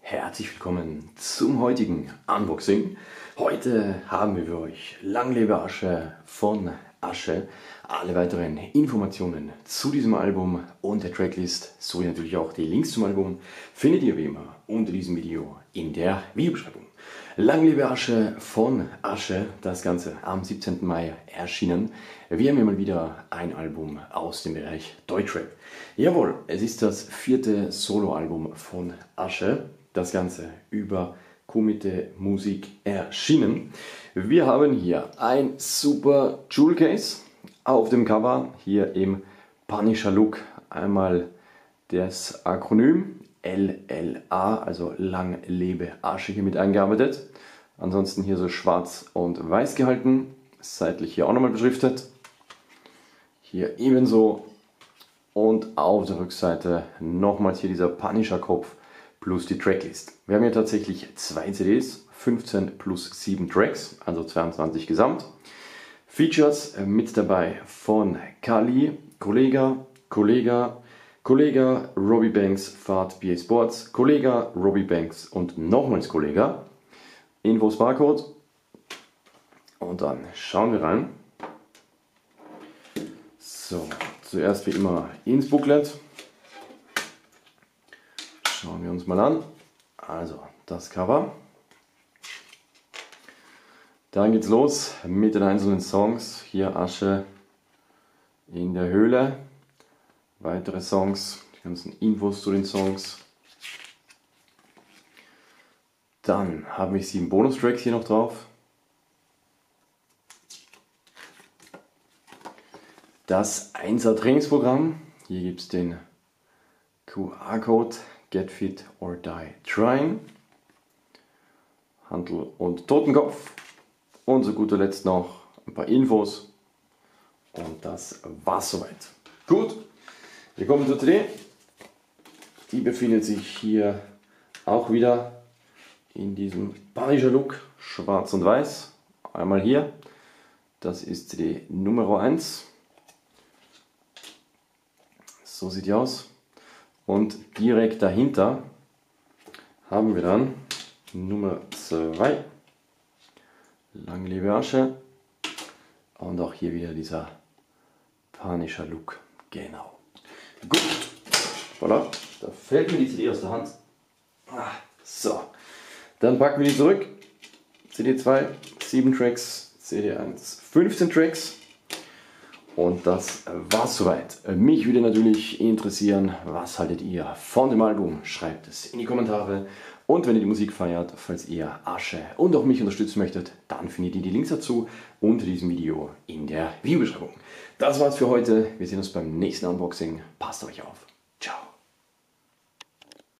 herzlich willkommen zum heutigen Unboxing. Heute haben wir für euch Lang lebe Asche von Asche. Alle weiteren Informationen zu diesem Album und der Tracklist sowie natürlich auch die Links zum Album findet ihr wie immer unter diesem Video in der Videobeschreibung. Lang lebe Asche von Asche, das Ganze am 17. Mai erschienen. Wir haben hier mal wieder ein Album aus dem Bereich Deutschrap. Jawohl, es ist das 4. Soloalbum von Asche, das Ganze über Kumite Musik erschienen. Wir haben hier ein super Jewel Case auf dem Cover, hier im Punisher Look, einmal das Akronym LLA, also Lang lebe Asche, hier mit eingearbeitet. Ansonsten hier so schwarz und weiß gehalten, seitlich hier auch nochmal beschriftet. Hier ebenso und auf der Rückseite nochmals hier dieser Punisher Kopf plus die Tracklist. Wir haben hier tatsächlich 2 CDs, 15 plus 7 Tracks, also 22 gesamt. Features mit dabei von Kali, Kollega, Robbie Banks, Fahrt BA Sports, Kollega, Robbie Banks und nochmals Kollega. Infos Barcode. Und dann schauen wir rein. So, zuerst wie immer ins Booklet. Schauen wir uns mal an. Also das Cover. Dann geht's los mit den einzelnen Songs. Hier Asche in der Höhle. Weitere Songs, die ganzen Infos zu den Songs. Dann haben wir 7 Bonustracks hier noch drauf. Das 1er Trainingsprogramm. Hier gibt es den QR-Code Get Fit or Die Trying. Hantel und Totenkopf. Und zu guter Letzt noch ein paar Infos. Und das war's soweit. Gut. Wir kommen zur CD. Die befindet sich hier auch wieder in diesem Punisher Look, schwarz und weiß. Einmal hier, das ist CD Nummer 1. So sieht die aus. Und direkt dahinter haben wir dann Nummer 2. Lang lebe Asche. Und auch hier wieder dieser Punisher Look. Genau. Gut, voilà, da fällt mir die CD aus der Hand. So, dann packen wir die zurück. CD 2, 7 Tracks, CD 1, 15 Tracks. Und das war's soweit. Mich würde natürlich interessieren, was haltet ihr von dem Album? Schreibt es in die Kommentare. Und wenn ihr die Musik feiert, falls ihr Asche und auch mich unterstützen möchtet, dann findet ihr die Links dazu unter diesem Video in der Videobeschreibung. Das war's für heute. Wir sehen uns beim nächsten Unboxing. Passt auf euch auf. Ciao.